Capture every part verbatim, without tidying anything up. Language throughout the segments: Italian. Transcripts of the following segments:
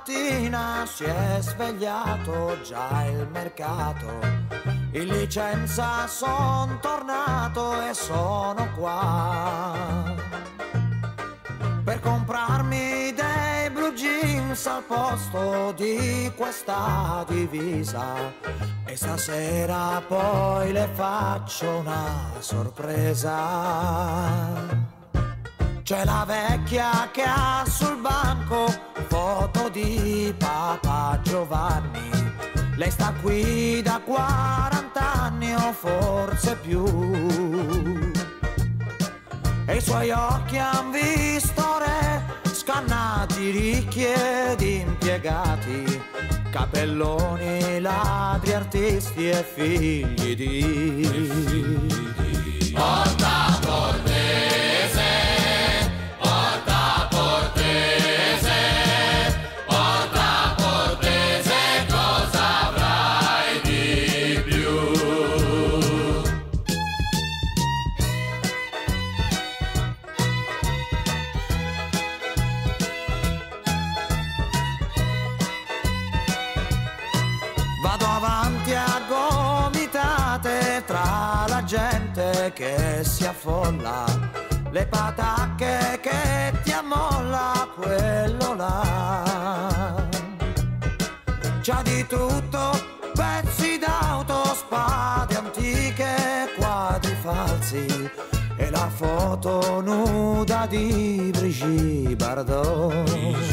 mattina si è svegliato già il mercato. In licenza son tornato e sono qua per comprarmi dei blue jeans al posto di questa divisa. E stasera poi le faccio una sorpresa. C'è la vecchia che ha sul banco foto di Papa Giovanni. Lei sta qui da quarant'anni o forse più. E i suoi occhi han visto re, scannati, ricchi ed impiegati, capelloni, ladri, artisti e figli di Porta Portese, Porta Portese, Porta Portese, cosa avrai di più? Vado avanti a gomitate tra la gente che si affolla, le patacche che ti ammolla quello là. C'ha di tutto, pezzi d'auto, spade antiche, quadri falsi e la foto nuda di Brigitte Bardot.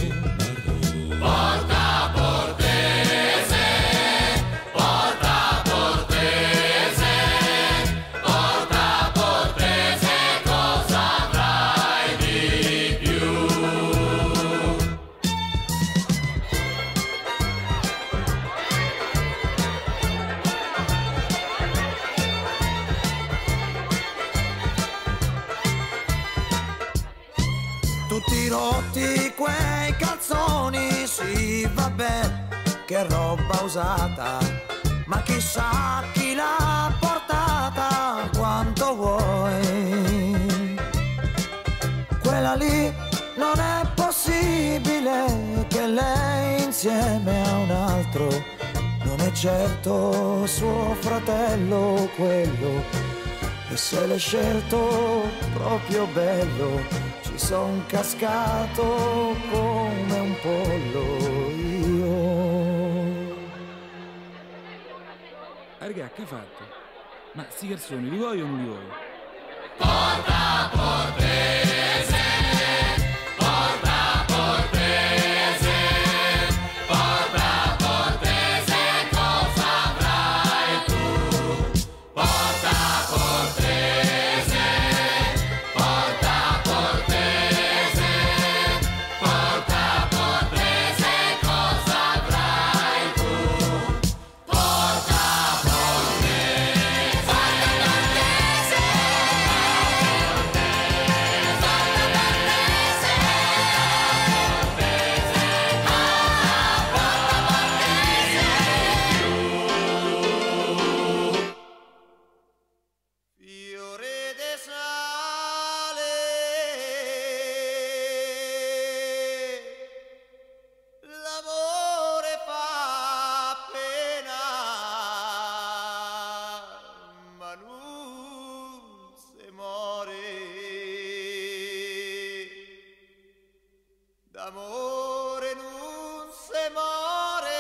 Porta Portese, Porta Portese, Porta Portese, cosa avrai di più? Tutti rotti quei calzoni, sì vabbè, che roba usata, ma chissà chi l'ha portata, quanto vuoi. Quella lì non è possibile che lei insieme a un altro, non è certo suo fratello quello, e se l'è scelto proprio bello, ci son cascato come un pollo io. Ah, raga, che ha fatto? Ma sti garzoni, li vuoi o non li vuoi? Porta Portese, Porta Portese, Porta Portese, cosa avrai tu? Porta Portese, Porta Portese, Porta Portese, cosa avrai tu? Porta Portese, Fiore de sale, l'amore fa pena, ma non se muore. D'amore non se muore,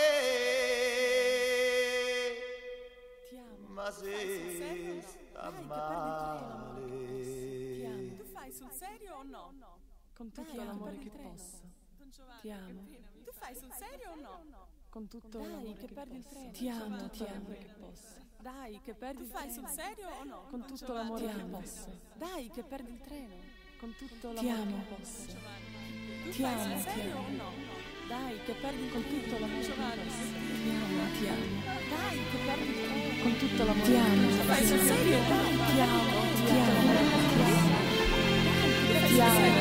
Ti amo. ma se sta male. Ti amo. Tu fai sul serio o no? Con tutto l'amore che posso. Ti amo. Tu fai sul serio o no? Con tutto l'amore che perdi il treno. Ti amo, ti amo che posso. Dai, che perdi il treno. Tu fai sul serio o no? Con tutto l'amore che posso. Dai, che perdi il treno. Con tutto l'amore che posso. Ti amo, ti amo. Dai, che perdi con tutto l'amore che posso. Ti amo, ti amo. Dai, che perdi il treno. Con tutto l'amore. Ti amo. Fai sul serio? Dai, ti amo, ti amo. Ti amo.